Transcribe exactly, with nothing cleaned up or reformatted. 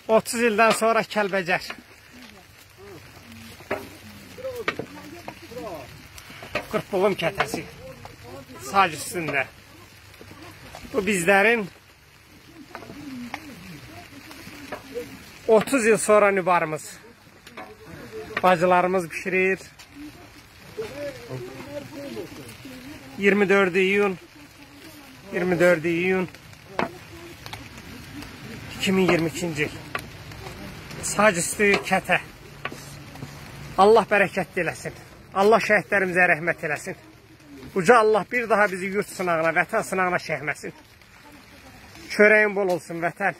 otuz ildən sonra Kəlbəcər. Qırxboğum kətəsi. Sac üstündə. Bu bizlərin otuz il sonra nübarımız. Bacılarımız pişirir. iyirmi dördü iyun iyirmi dördü iyun iki min iyirmi ikinci il. Sac üstü kətə. Allah bərəkətli eləsin. Allah şəhidlərimizə rəhmət eləsin. Uca Allah bir daha bizi yurt sınağına, vətən sınağına çəkməsin. Çörəyin bol olsun vətən.